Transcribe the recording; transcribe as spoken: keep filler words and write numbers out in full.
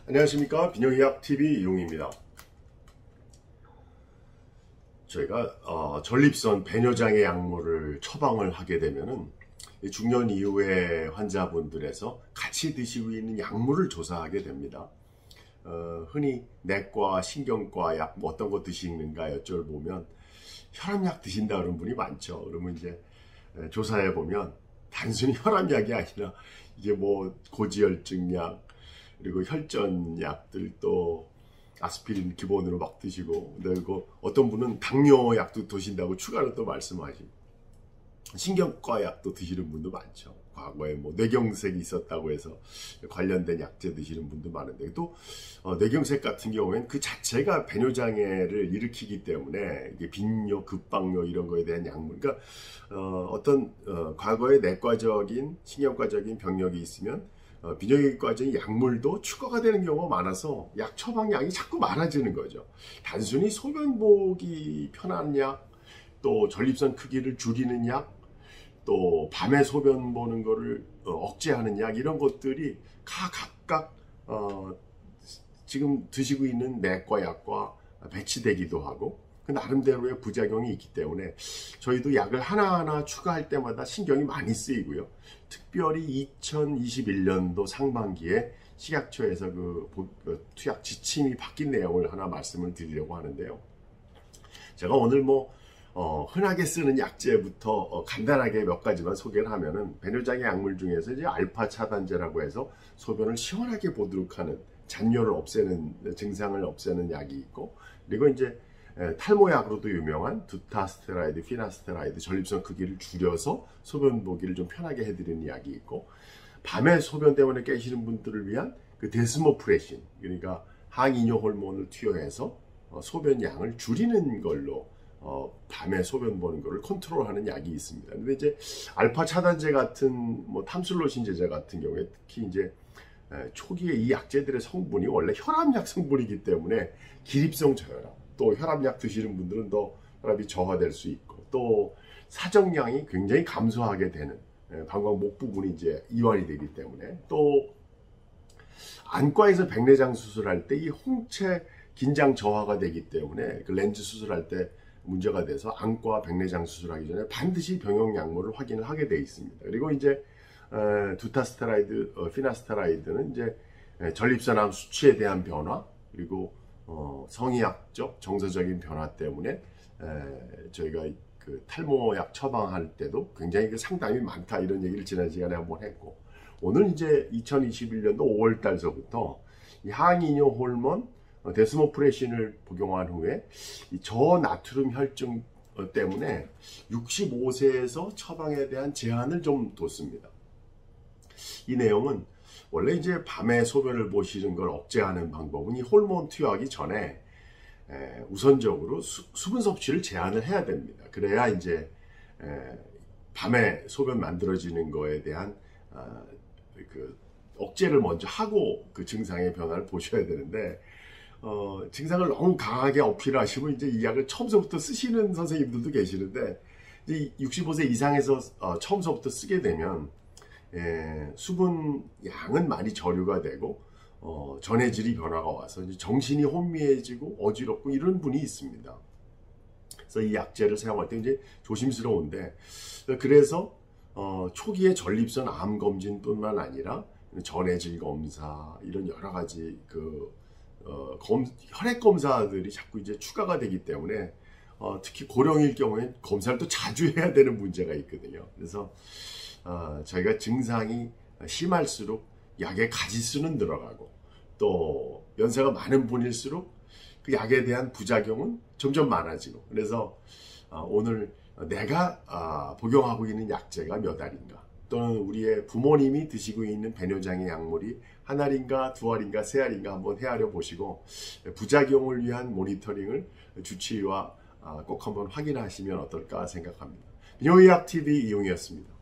안녕하십니까. 비뇨의학티비 이용입니다. 저희가 어, 전립선 배뇨장애 약물을 처방을 하게 되면은 중년 이후의 환자분들에서 같이 드시고 있는 약물을 조사하게 됩니다. 어, 흔히 내과, 신경과 약 뭐 어떤 거 드시는가 여쭤보면 혈압약 드신다 그런 분이 많죠. 그러면 이제 조사해 보면 단순히 혈압약이 아니라 이게 뭐 고지혈증약, 그리고 혈전약들, 또 아스피린 기본으로 막 드시고, 그리고 어떤 분은 당뇨약도 드신다고 추가로 또 말씀하시고, 신경과 약도 드시는 분도 많죠. 과거에 뭐 뇌경색이 있었다고 해서 관련된 약제 드시는 분도 많은데, 또 어, 뇌경색 같은 경우에는 그 자체가 배뇨장애를 일으키기 때문에 이게 빈뇨, 급박뇨 이런 거에 대한 약물, 그러니까 어, 어떤 어, 과거에 내과적인 신경과적인 병력이 있으면 어, 비뇨기과적인 약물도 추가가 되는 경우가 많아서 약 처방약이 자꾸 많아지는 거죠. 단순히 소변 보기 편한 약, 또 전립선 크기를 줄이는 약, 또 밤에 소변 보는 거를 어, 억제하는 약, 이런 것들이 다 각각 어, 지금 드시고 있는 내과 약과 배치되기도 하고 그 나름대로의 부작용이 있기 때문에 저희도 약을 하나하나 추가할 때마다 신경이 많이 쓰이고요. 특별히 이천이십일 년도 상반기에 식약처에서 그, 그 투약 지침이 바뀐 내용을 하나 말씀을 드리려고 하는데요. 제가 오늘 뭐 어, 흔하게 쓰는 약제부터 어, 간단하게 몇 가지만 소개를 하면은, 배뇨장애 약물 중에서 이제 알파 차단제라고 해서 소변을 시원하게 보도록 하는, 잔뇨를 없애는, 증상을 없애는 약이 있고, 그리고 이제 에, 탈모약으로도 유명한 두타스테라이드, 피나스테라이드, 전립선 크기를 줄여서 소변 보기를 좀 편하게 해드리는 약이 있고, 밤에 소변 때문에 깨시는 분들을 위한 그 데스모프레신, 그러니까 항이뇨 호르몬을 투여해서 어, 소변 양을 줄이는 걸로 어, 밤에 소변 보는 거를 컨트롤하는 약이 있습니다. 근데 이제 알파 차단제 같은 뭐 탐슬로신 제제 같은 경우에 특히 이제 에, 초기에 이 약제들의 성분이 원래 혈압약 성분이기 때문에 기립성 저혈압, 또 혈압약 드시는 분들은 더 혈압이 저하될 수 있고, 또 사정량이 굉장히 감소하게 되는, 에, 방광 목 부분이 이제 이완이 되기 때문에, 또 안과에서 백내장 수술할 때 이 홍채 긴장 저하가 되기 때문에 그 렌즈 수술할 때 문제가 돼서 안과 백내장 수술하기 전에 반드시 병용 약물을 확인을 하게 돼 있습니다. 그리고 이제 에, 두타스테라이드, 어, 피나스테라이드는 이제 에, 전립선암 수치에 대한 변화, 그리고 어, 성의학적 정서적인 변화 때문에 에, 저희가 그 탈모약 처방할 때도 굉장히 그 상담이 많다, 이런 얘기를 지난 시간에 한번 했고, 오늘 이제 이천이십일 년도 오월 달서부터 이 항이뇨 호르몬 데스모프레신을 복용한 후에 이 저나트륨 혈증 때문에 육십오 세에서 처방에 대한 제한을 좀 뒀습니다. 이 내용은 원래 이제 밤에 소변을 보시는 걸 억제하는 방법은 이 호르몬 투여하기 전에 에, 우선적으로 수, 수분 섭취를 제한을 해야 됩니다. 그래야 이제 에, 밤에 소변 만들어지는 거에 대한 어, 그 억제를 먼저 하고 그 증상의 변화를 보셔야 되는데, 어, 증상을 너무 강하게 어필하시고 이제 이 약을 처음서부터 쓰시는 선생님들도 계시는데, 이제 육십오 세 이상에서 어, 처음서부터 쓰게 되면 예, 수분 양은 많이 저류가 되고 어, 전해질이 변화가 와서 이제 정신이 혼미해지고 어지럽고 이런 분이 있습니다. 그래서 이 약제를 사용할 때 이제 조심스러운데, 그래서 어, 초기에 전립선 암 검진뿐만 아니라 전해질 검사, 이런 여러 가지 그 어, 검, 혈액 검사들이 자꾸 이제 추가가 되기 때문에 어, 특히 고령일 경우에 검사를 또 자주 해야 되는 문제가 있거든요. 그래서 어, 저희가 증상이 심할수록 약의 가지수는 늘어가고, 또 연세가 많은 분일수록 그 약에 대한 부작용은 점점 많아지고, 그래서 어, 오늘 내가 어, 복용하고 있는 약제가 몇 알인가, 또는 우리의 부모님이 드시고 있는 배뇨장애 약물이 한 알인가 두 알인가 세 알인가 한번 헤아려 보시고 부작용을 위한 모니터링을 주치의와 꼭 한번 확인하시면 어떨까 생각합니다. 비뇨의학티비 이용이었습니다.